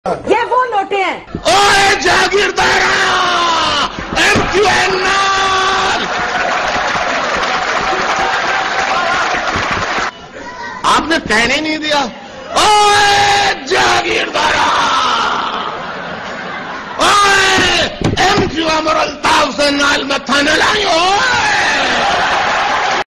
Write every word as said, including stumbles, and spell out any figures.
ये वो लोटे हैं। ओए जागीरदारा, एम क्यू एन नाल आपने कहने नहीं दिया। ओए जागीरदारा, ओए एम क्यू एम और अल्ताफ हुसैन नाल मत्था न लाइयो।